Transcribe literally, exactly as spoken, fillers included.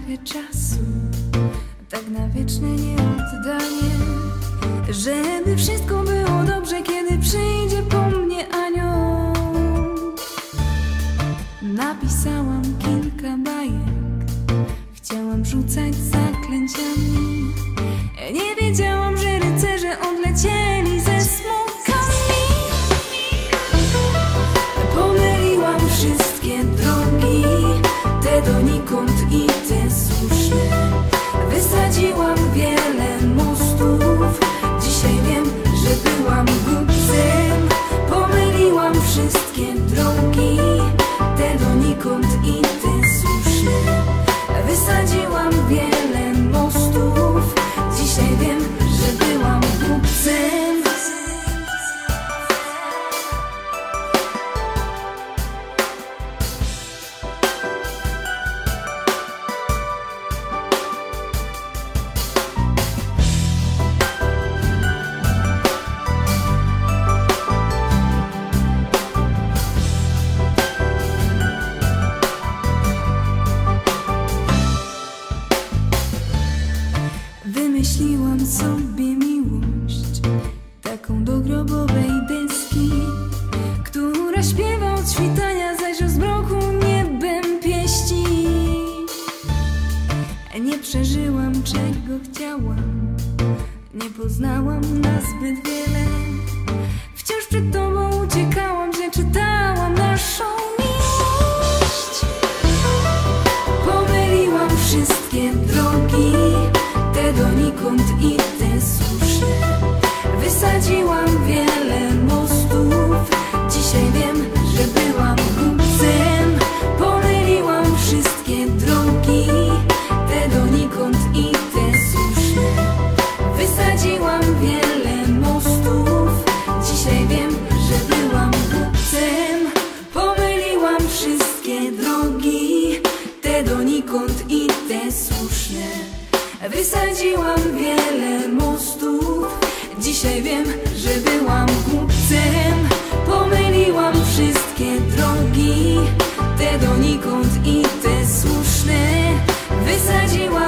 trochę czasu, tak na wieczne nieoddanie, żeby wszystko było dobrze, kiedy przyjdzie po mnie anioł. Napisałam kilka bajek, chciałam rzucać zaklęciami. Nie wiedziałam, że rycerze odlecieli ze smokami. Pomyliłam wszystkie drogi, te donikąd i te słuszne. Wysadziłam wiele mostów, dzisiaj wiem, że byłam głupcem. Pomyliłam wszystkie drogi, te donikąd i te słuszne. Wysadziłam wiele mostów, dzisiaj wiem, że byłam głupcem. Wymyśliłam sobie miłość, taką do grobowej deski, która śpiewa od świtania, zaś o zmroku niebem pieści. Nie przeżyłam, czego chciałam, nie poznałam nas zbyt wiele. Wciąż przed tobą uciekałam, że czytałam naszą miłość. Pomyliłam wszystkie drogi, te donikąd i te słuszne. Wysadziłam wiele mostów, dzisiaj wiem, że byłam głupcem. Pomyliłam wszystkie drogi, te donikąd i te słuszne. Wysadziłam wiele mostów, dzisiaj wiem, że byłam głupcem. Pomyliłam wszystkie drogi, te donikąd i te słuszne. Wysadziłam wiele mostów, dzisiaj wiem, że byłam głupcem. Pomyliłam wszystkie drogi, te donikąd i te słuszne. Wysadziłam